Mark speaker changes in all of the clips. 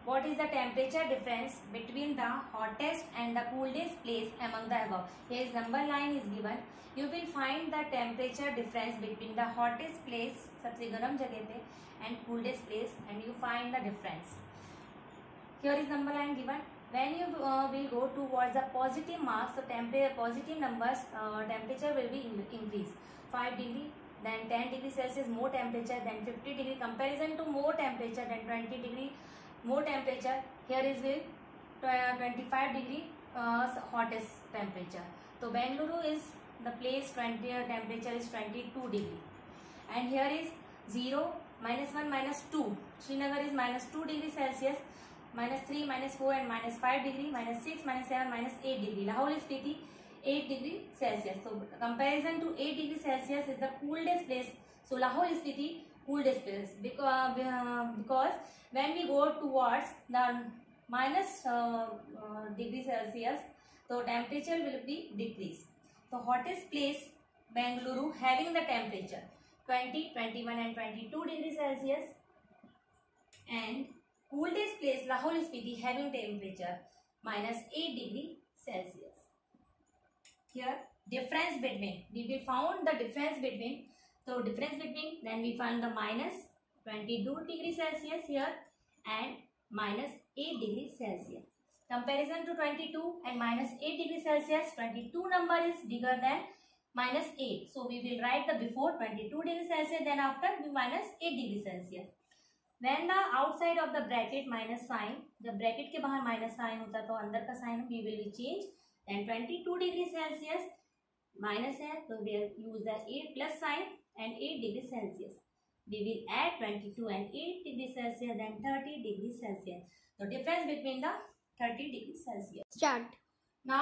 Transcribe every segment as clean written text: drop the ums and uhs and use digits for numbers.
Speaker 1: What is the temperature difference between the hottest and the coolest place among the above? Here is number line is given. You will find the temperature difference between the hottest place, सबसे गर्म जगह पे, and coolest place, and you find the difference. Here is number line given. When you will go towards the positive marks, so positive numbers, temperature will be increased. 5 degree, then 10 degree Celsius more temperature, then 50 degree comparison to more temperature, then 20 degree more temperature. Here is with 25 degree hottest temperature. So Bengaluru is the place temperature is 22 degree, and here is 0, -1, -2. Srinagar is -2 degree Celsius, -3, -4 and -5 degree, -6, -7, -8 degree. Lahore Spiti 8 degree Celsius. So comparison to 8 degree Celsius is the coolest place. So Lahore Spiti coolest place because when we go towards the minus degree Celsius, so temperature will be decreased. The hottest place Bengaluru having the temperature 20, 21 and 22 degree Celsius, and coolest place Lahore Spiti having temperature -8 degree Celsius. Here difference between, we will found the difference between. So difference between, then we find the -22 degree Celsius here and -8 degree Celsius. Comparison to 22 and -8 degree Celsius, 22 number is bigger than -8. So we will write the before 22 degree Celsius, then after -8 degree Celsius. When the outside of the bracket minus sign, जब bracket के बाहर minus sign होता तो अंदर का sign we will change. Then 22 degree Celsius minus है तो we use the 8 plus sign and 8 degree Celsius. We will add 22 and 8 degree Celsius, then 30 degree Celsius. The difference between the 30 degree Celsius.
Speaker 2: Start.
Speaker 1: Now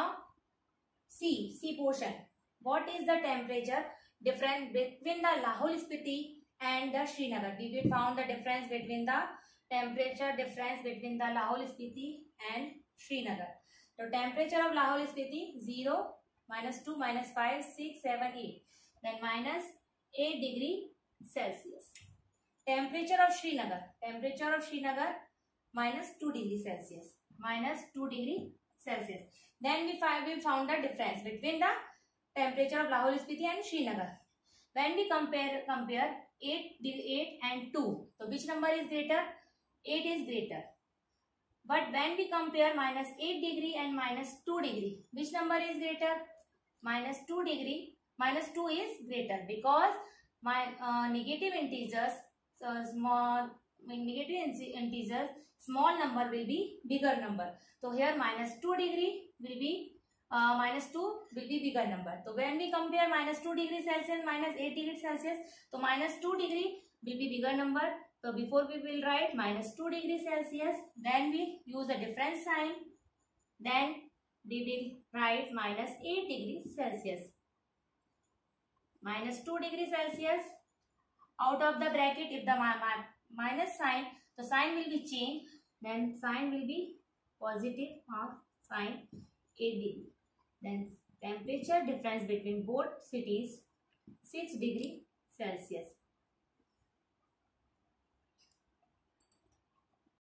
Speaker 1: C portion. What is the temperature difference between the Lahore Spiti and the Srinagar? We will found the difference between the temperature difference between the Lahore Spiti and Srinagar. The temperature of Lahore Spiti 0, -2, -5, 6, 7, 8. Then -8 degree Celsius. Temperature of Srinagar -2 degree Celsius, -2 degree Celsius. Then we found the difference between the temperature of Lahore Spiti and Srinagar. When we compare 8 and 2, so which number is greater? 8 is greater. But when we compare -8 degree and -2 degree, which number is greater? -2 degree. -2 is greater because my negative integers, so small number will be bigger number. So here -2 degree will be -2 will be bigger number. So when we compare -2 degree Celsius -8 degree Celsius, so -2 degree will be bigger number. So before we will write -2 degree Celsius, then we use a difference sign, then we will write -8 degree Celsius. -2 degree Celsius. Out of the bracket, if the minus sign, the sign will be changed, then sign will be positive half sign 8 degree. Then temperature difference between both cities 6 degree Celsius.